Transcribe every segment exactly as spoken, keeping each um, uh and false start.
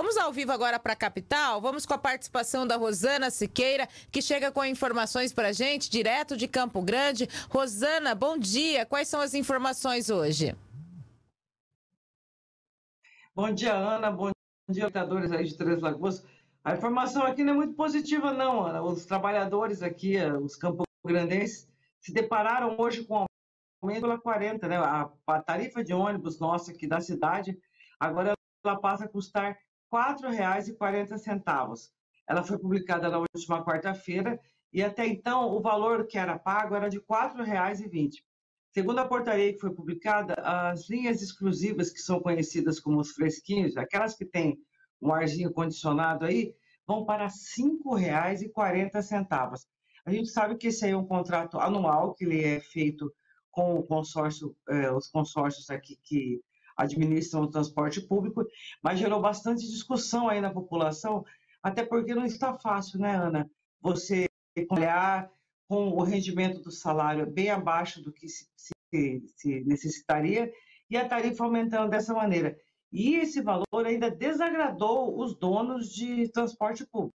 Vamos ao vivo agora para a capital, vamos com a participação da Rosana Siqueira, que chega com informações para a gente, direto de Campo Grande. Rosana, bom dia, quais são as informações hoje? Bom dia, Ana, bom dia, lutadores aí de Três Lagoas. A informação aqui não é muito positiva não, Ana. Os trabalhadores aqui, os campograndenses, se depararam hoje com aumento pela quarenta, né? A, a tarifa de ônibus nossa aqui da cidade, agora ela passa a custar quatro reais e quarenta centavos. Ela foi publicada na última quarta-feira e até então o valor que era pago era de quatro reais e vinte centavos. Segundo a portaria que foi publicada, as linhas exclusivas, que são conhecidas como os fresquinhos, aquelas que têm um arzinho condicionado aí, vão para cinco reais e quarenta centavos. A gente sabe que esse aí é um contrato anual, que ele é feito com o consórcio, eh, os consórcios aqui que administram o transporte público, mas gerou bastante discussão aí na população, até porque não está fácil, né, Ana? Você olhar com o rendimento do salário bem abaixo do que se, se, se necessitaria e a tarifa aumentando dessa maneira. E esse valor ainda desagradou os donos de transporte público.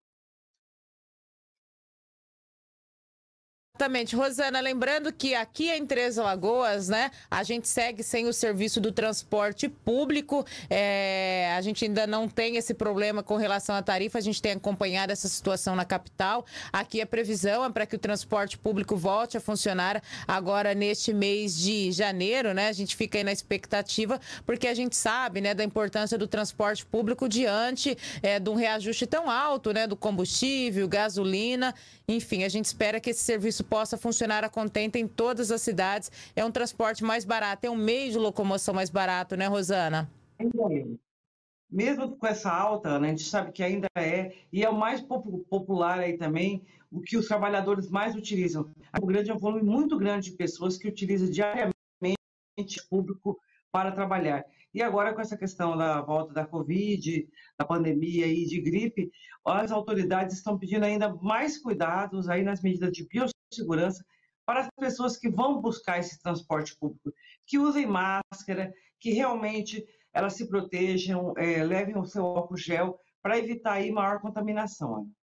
Exatamente. Rosana, lembrando que aqui em Três Lagoas, né, a gente segue sem o serviço do transporte público, é, a gente ainda não tem esse problema com relação à tarifa, a gente tem acompanhado essa situação na capital. Aqui a previsão é para que o transporte público volte a funcionar agora neste mês de janeiro, né, a gente fica aí na expectativa, porque a gente sabe, né, da importância do transporte público diante é, de um reajuste tão alto, né, do combustível, gasolina, enfim, a gente espera que esse serviço possa funcionar a contento em todas as cidades. É um transporte mais barato, é um meio de locomoção mais barato, né, Rosana? Mesmo com essa alta, né, a gente sabe que ainda é, e é o mais popular aí também, o que os trabalhadores mais utilizam. O grande é um volume muito grande de pessoas que utilizam diariamente o público para trabalhar. E agora, com essa questão da volta da Covid, da pandemia e de gripe, as autoridades estão pedindo ainda mais cuidados aí nas medidas de biossegurança para as pessoas que vão buscar esse transporte público, que usem máscara, que realmente elas se protejam, é, levem o seu álcool gel para evitar aí maior contaminação.